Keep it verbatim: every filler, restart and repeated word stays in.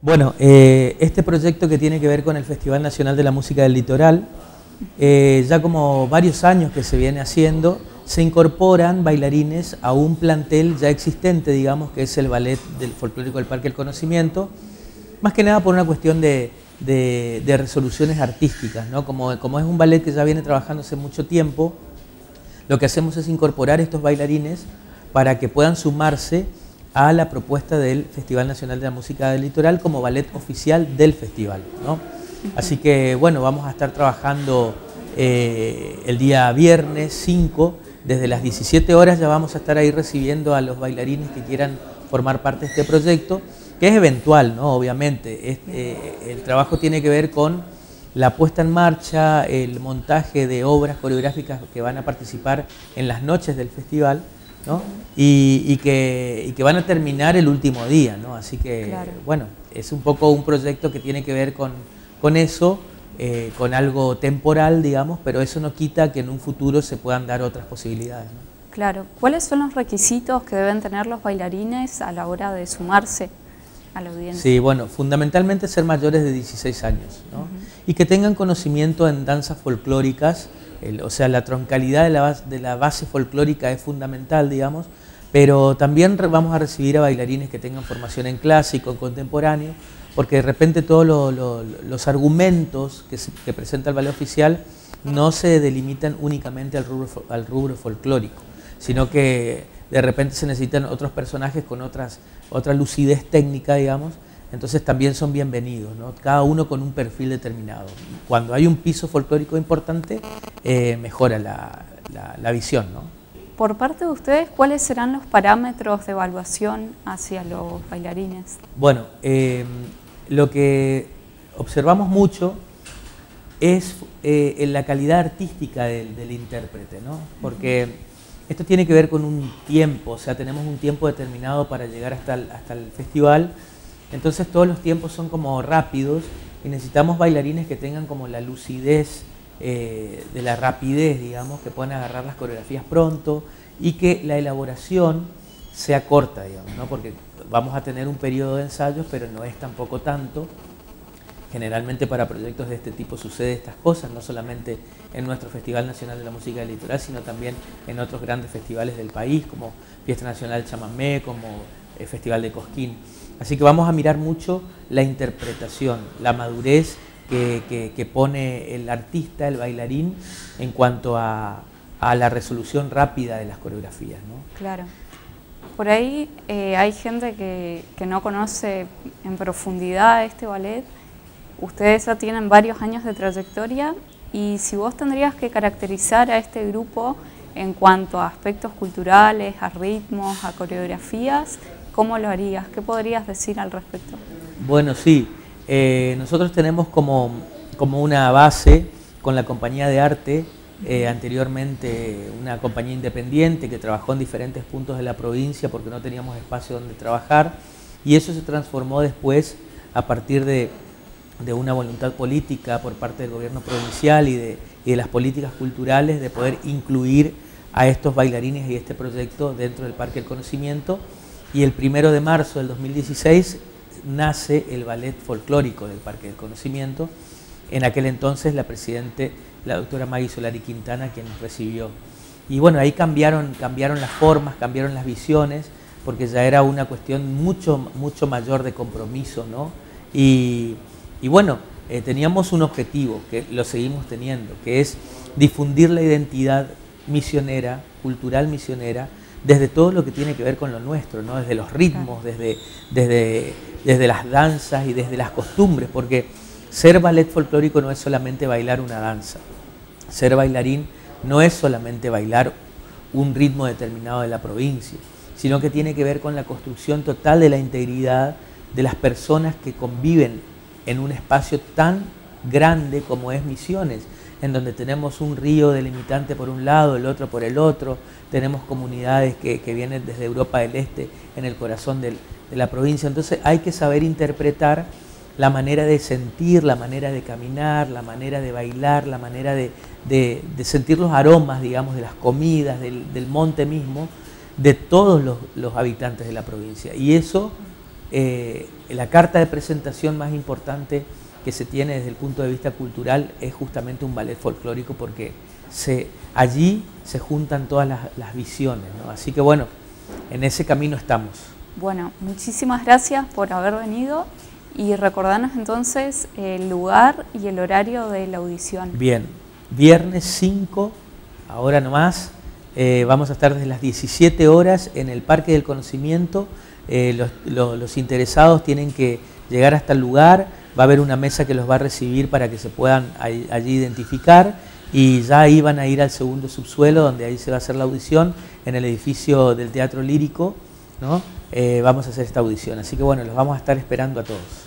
Bueno, eh, este proyecto que tiene que ver con el Festival Nacional de la Música del Litoral, eh, ya como varios años que se viene haciendo, se incorporan bailarines a un plantel ya existente, digamos, que es el Ballet del Folclórico del Parque del Conocimiento, más que nada por una cuestión de, de, de resoluciones artísticas, ¿no? Como, como es un ballet que ya viene trabajando hace mucho tiempo, lo que hacemos es incorporar estos bailarines para que puedan sumarse a la propuesta del Festival Nacional de la Música del Litoral como ballet oficial del festival, ¿no? Así que, bueno, vamos a estar trabajando eh, el día viernes cinco, desde las diecisiete horas ya vamos a estar ahí recibiendo a los bailarines que quieran formar parte de este proyecto, que es eventual, ¿no? Obviamente, es, eh, el trabajo tiene que ver con la puesta en marcha, el montaje de obras coreográficas que van a participar en las noches del festival, ¿no? Y, y, que, y que van a terminar el último día, ¿no? Así que, claro, bueno, es un poco un proyecto que tiene que ver con, con eso, eh, con algo temporal, digamos, pero eso no quita que en un futuro se puedan dar otras posibilidades, ¿no? Claro. ¿Cuáles son los requisitos que deben tener los bailarines a la hora de sumarse a la audiencia? Sí, bueno, fundamentalmente ser mayores de dieciséis años, ¿no? Uh-huh. Y que tengan conocimiento en danzas folclóricas. El, o sea, la troncalidad de la, base, de la base folclórica es fundamental, digamos, pero también re, vamos a recibir a bailarines que tengan formación en clásico, en contemporáneo, porque de repente todos lo, lo, los argumentos que, se, que presenta el ballet oficial no se delimitan únicamente al rubro, al rubro folclórico, sino que de repente se necesitan otros personajes con otras, otra lucidez técnica, digamos. Entonces también son bienvenidos, ¿no? Cada uno con un perfil determinado. Cuando hay un piso folclórico importante, eh, mejora la, la, la visión, ¿no? Por parte de ustedes, ¿cuáles serán los parámetros de evaluación hacia los bailarines? Bueno, eh, lo que observamos mucho es eh, la calidad artística del, del intérprete, ¿no? Porque esto tiene que ver con un tiempo, o sea, tenemos un tiempo determinado para llegar hasta el, hasta el festival. Entonces todos los tiempos son como rápidos y necesitamos bailarines que tengan como la lucidez eh, de la rapidez, digamos, que puedan agarrar las coreografías pronto y que la elaboración sea corta, digamos, ¿no? Porque vamos a tener un periodo de ensayos, pero no es tampoco tanto. Generalmente para proyectos de este tipo sucede estas cosas, no solamente en nuestro Festival Nacional de la Música del Litoral, sino también en otros grandes festivales del país, como Fiesta Nacional del Chamamé, como el Festival de Cosquín. Así que vamos a mirar mucho la interpretación, la madurez que, que, que pone el artista, el bailarín, en cuanto a, a la resolución rápida de las coreografías, ¿no? Claro. Por ahí eh, hay gente que, que no conoce en profundidad este ballet. Ustedes ya tienen varios años de trayectoria y si vos tendrías que caracterizar a este grupo en cuanto a aspectos culturales, a ritmos, a coreografías, ¿cómo lo harías? ¿Qué podrías decir al respecto? Bueno, sí. Eh, nosotros tenemos como, como una base con la compañía de arte, eh, anteriormente una compañía independiente que trabajó en diferentes puntos de la provincia porque no teníamos espacio donde trabajar, y eso se transformó después a partir de, de una voluntad política por parte del gobierno provincial y de, y de las políticas culturales de poder incluir a estos bailarines y este proyecto dentro del Parque del Conocimiento. Y el primero de marzo del dos mil dieciséis nace el ballet folclórico del Parque del Conocimiento. En aquel entonces la presidente, la doctora Maggie Solari Quintana, quien nos recibió. Y bueno, ahí cambiaron, cambiaron las formas, cambiaron las visiones, porque ya era una cuestión mucho, mucho mayor de compromiso, ¿no? Y, y bueno, eh, teníamos un objetivo, que lo seguimos teniendo, que es difundir la identidad misionera, cultural misionera, desde todo lo que tiene que ver con lo nuestro, ¿no? Desde los ritmos, desde, desde, desde las danzas y desde las costumbres, porque ser ballet folclórico no es solamente bailar una danza, ser bailarín no es solamente bailar un ritmo determinado de la provincia, sino que tiene que ver con la construcción total de la integridad de las personas que conviven en un espacio tan grande como es Misiones, en donde tenemos un río delimitante por un lado, el otro por el otro, tenemos comunidades que, que vienen desde Europa del Este, en el corazón del, de la provincia. Entonces hay que saber interpretar la manera de sentir, la manera de caminar, la manera de bailar, la manera de, de, de sentir los aromas, digamos, de las comidas, del, del monte mismo, de todos los, los habitantes de la provincia. Y eso eh, la carta de presentación más importante que se tiene desde el punto de vista cultural es justamente un ballet folclórico, porque se, allí se juntan todas las, las visiones, ¿no? Así que bueno, en ese camino estamos. Bueno, muchísimas gracias por haber venido y recordarnos entonces el lugar y el horario de la audición. Bien, viernes cinco, ahora nomás, eh, vamos a estar desde las diecisiete horas en el Parque del Conocimiento. Eh, los, los, los interesados tienen que llegar hasta el lugar, va a haber una mesa que los va a recibir para que se puedan ahí, allí identificar, y ya ahí van a ir al segundo subsuelo, donde ahí se va a hacer la audición, en el edificio del Teatro Lírico, ¿no? Eh, vamos a hacer esta audición, así que bueno, los vamos a estar esperando a todos.